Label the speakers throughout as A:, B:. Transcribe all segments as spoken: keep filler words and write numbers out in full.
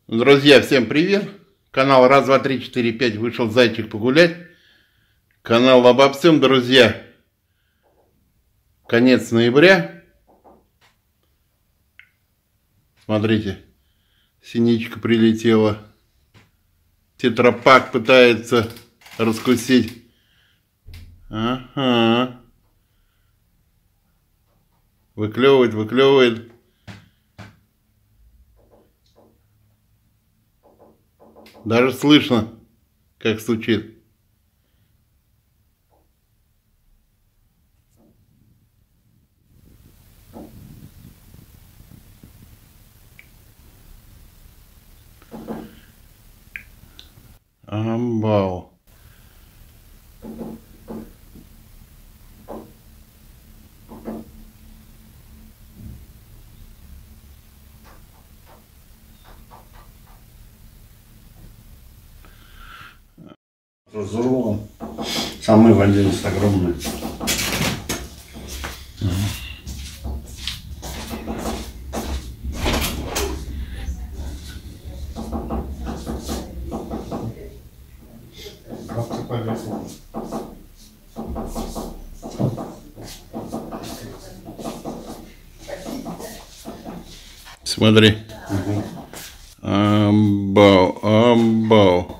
A: Друзья, всем привет! Канал раз, два, три, четыре, пять вышел зайчик погулять. Канал обо всем, друзья. Конец ноября. Смотрите, синичка прилетела. Тетрапак пытается раскусить. Ага. Выклевывает, выклевывает. Даже слышно, как стучит. Амбал.
B: Разорвал. Самый владелец огромный. Как ты повесил?
A: Смотри.
B: Угу.
A: Амбал, амбал.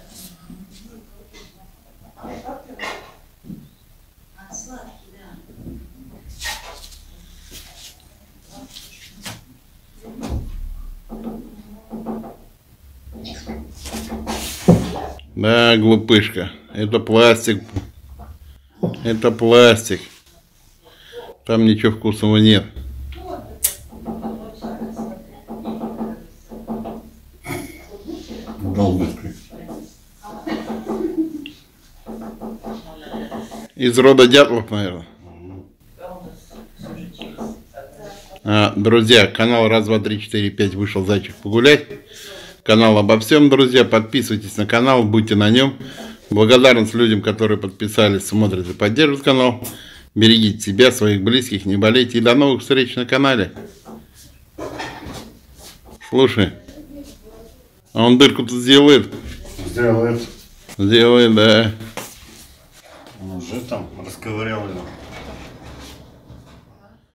A: Да, глупышка. Это пластик. Это пластик. Там ничего вкусного нет.
B: Долго.
A: Из рода дятлов, наверное. А, друзья, канал раз, два, три, четыре, пять вышел зайчик погулять. Канал обо всем, друзья. Подписывайтесь на канал, будьте на нем. Благодарность людям, которые подписались, смотрят и поддерживают канал. Берегите себя, своих близких, не болейте. И до новых встреч на канале. Слушай, а он дырку-то сделает?
B: Сделает.
A: Сделает, да.
B: Он уже там расковырял его.